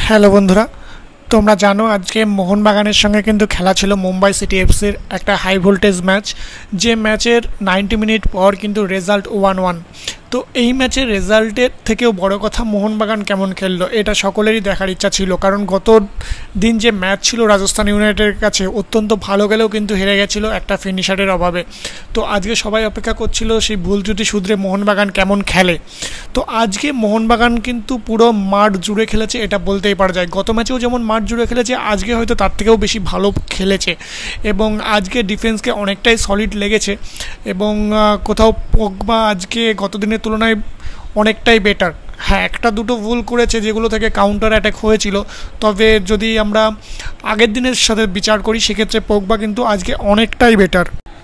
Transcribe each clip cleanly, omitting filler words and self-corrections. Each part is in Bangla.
হ্যালো বন্ধুরা, তোমরা জানো আজকে মোহনবাগানের সঙ্গে কিন্তু খেলা ছিল মুম্বাই সিটি এফসির একটা হাই ভোল্টেজ ম্যাচ। যে ম্যাচের 90 মিনিট পর কিন্তু রেজাল্ট 1-1। তো এই ম্যাচের রেজাল্টের থেকেও বড় কথা মোহনবাগান কেমন খেললো এটা সকলেরই দেখার ইচ্ছা ছিল, কারণ গত দিন যে ম্যাচ ছিল রাজস্থান ইউনাইটেডের কাছে অত্যন্ত ভালো গেলেও কিন্তু হেরে গেছিলো একটা ফিনিশারের অভাবে। তো আজকে সবাই অপেক্ষা করছিল সেই ভুল ত্রুটি শুধরে মোহনবাগান কেমন খেলে। তো আজকে মোহনবাগান কিন্তু পুরো মাঠ জুড়ে খেলেছে, এটা বলতেই পারা যায়। গত ম্যাচেও যেমন মাঠ জুড়ে খেলেছে, আজকে হয়তো তার থেকেও বেশি ভালো খেলেছে এবং আজকে ডিফেন্সকে অনেকটাই সলিড লেগেছে এবং কোথাও পগবা আজকে গত দিনের তুলনায় অনেকটাই বেটার। হ্যাঁ, একটা দুটো ভুল করেছে যেগুলো থেকে কাউন্টার অ্যাটাক হয়েছিল, তবে যদি আমরা আগের দিনের সাথে বিচার করি সেক্ষেত্রে পগবা কিন্তু আজকে অনেকটাই বেটার।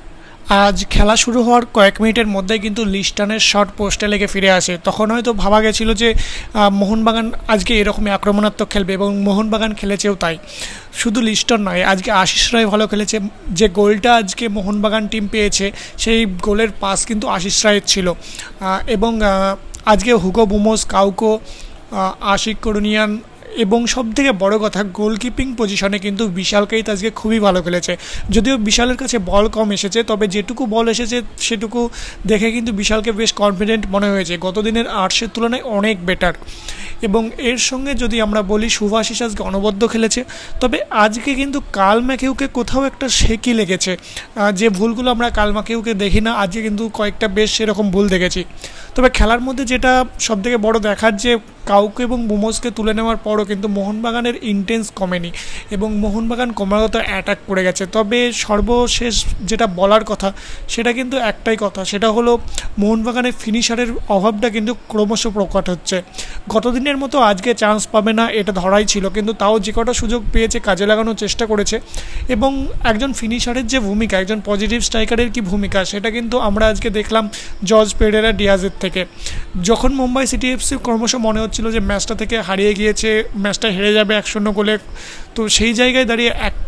আজ খেলা শুরু হওয়ার কয়েক মিনিটের মধ্যেই কিন্তু লিস্টনের শট পোস্টে লেগে ফিরে আসে। তখন হয়তো ভাবা গেছিল যে মোহনবাগান আজকে এরকমই আক্রমণাত্মক খেলবে এবং মোহনবাগান খেলেছেও তাই। শুধু লিস্টন নয়, আজকে আশিস রায় ভালো খেলেছে। যে গোলটা আজকে মোহনবাগান টিম পেয়েছে সেই গোলের পাস কিন্তু আশিস রায়ের ছিল এবং আজকে Hugo Boumous, Kauko, Ashique Kuruniyan এবং সবথেকে বড় কথা গোলকিপিং পজিশনে কিন্তু বিশাল কাইত আজকে খুবই ভালো খেলেছে। যদিও বিশালের কাছে বল কম এসেছে, তবে যেটুকু বল এসেছে সেটুকু দেখে কিন্তু বিশালকে বেশ কনফিডেন্ট মনে হয়েছে। গত দিনের আর্টসের তুলনায় অনেক বেটার। এবং এর সঙ্গে যদি আমরা বলি শুভাশিস আজকে অনবদ্য খেলেছে, তবে আজকে কিন্তু কাল ম্যাকেউকে কোথাও একটা শেকি লেগেছে। যে ভুলগুলো আমরা কাল ম্যাকেউকে দেখি না, আজকে কিন্তু কয়েকটা বেশ সেরকম ভুল দেখেছি। তবে খেলার মধ্যে যেটা সবথেকে বড় দেখার, যে কাউকে এবং বুমোসকে তুলে নেওয়ার পরও কিন্তু মোহনবাগানের ইন্টেন্স কমেনি এবং মোহনবাগান ক্রমাগত অ্যাটাক করে গেছে। তবে সর্বশেষ যেটা বলার কথা সেটা কিন্তু একটাই কথা, সেটা হলো মোহনবাগানের ফিনিশারের অভাবটা কিন্তু ক্রমশ প্রকট হচ্ছে। গতদিনের মতো আজকে চান্স পাবে না এটা ধরাই ছিল, কিন্তু তাও যে কটা সুযোগ পেয়েছে কাজে লাগানোর চেষ্টা করেছে। এবং একজন ফিনিশারের যে ভূমিকা, একজন পজিটিভ স্ট্রাইকারের কি ভূমিকা, সেটা কিন্তু আমরা আজকে দেখলাম জর্জ পেরেরা ডিয়াজের থেকে। যখন মুম্বাই সিটি এফসি ক্রমশ মনে হচ্ছিল যে ম্যাচটা থেকে হারিয়ে গিয়েছে, ম্যাচটা হেরে যাবে 1-0 গোলে, তো সেই জায়গায় দাঁড়িয়ে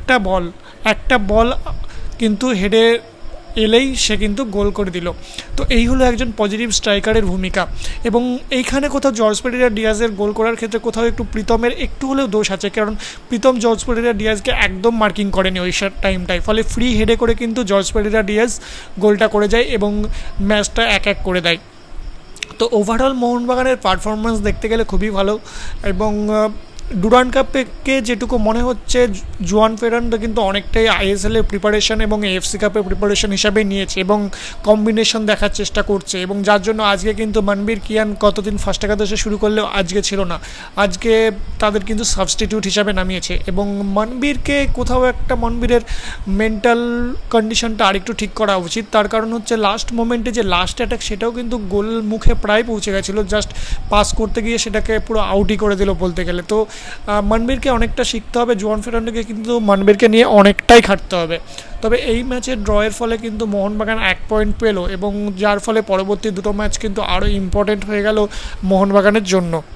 একটা বল কিন্তু হেডে এলেই সে কিন্তু গোল করে দিল। তো এই হলো একজন পজিটিভ স্ট্রাইকারের ভূমিকা। এবং এইখানে কোথাও জর্জ পেরেরা ডিয়াজের গোল করার ক্ষেত্রে কোথাও একটু প্রীতমের একটু হলেও দোষ আছে, কারণ প্রীতম জর্জ পেরেরা ডিয়াজকে একদম মার্কিং করেনি ওই টাইমটায়, ফলে ফ্রি হেডে করে কিন্তু জর্জ পেরেরা ডিয়াজ গোলটা করে যায় এবং ম্যাচটা 1-1 করে দেয়। তো ওভারঅল মোহনবাগানের পারফরমেন্স দেখতে গেলে খুবই ভালো এবং ডুরান্ড কাপকে যেটুকু মনে হচ্ছে জুয়ান ফেরান্ডো কিন্তু অনেকটাই আইএসএলের প্রিপারেশন এবং এএফসি কাপের প্রিপারেশন হিসাবে নিয়েছে এবং কম্বিনেশন দেখার চেষ্টা করছে, এবং যার জন্য আজকে কিন্তু মনবীর কিয়ান কতদিন ফার্স্ট একাদশে শুরু করলেও আজকে ছিল না, আজকে তাদের কিন্তু সাবস্টিটিউট হিসাবে নামিয়েছে। এবং মনবীরকে কোথাও একটা মনবীরের মেন্টাল কন্ডিশনটা আরেকটু ঠিক করা উচিত। তার কারণ হচ্ছে লাস্ট মোমেন্টে যে লাস্ট অ্যাটাক সেটাও কিন্তু গোল মুখে প্রায় পৌঁছে গেছিলো, জাস্ট পাস করতে গিয়ে সেটাকে পুরো আউটই করে দিল বলতে গেলে। তো মনবীরকে অনেকটা শিখতে হবে, জুয়ান ফেরান্ডোকে কিন্তু মনবীরকে নিয়ে অনেকটাই খাটতে হবে। তবে এই ম্যাচের ড্রয়ের ফলে কিন্তু মোহনবাগান 1 পয়েন্ট পেল এবং যার ফলে পরবর্তী দুটো ম্যাচ কিন্তু আরও ইম্পর্টেন্ট হয়ে গেল মোহনবাগানের জন্য।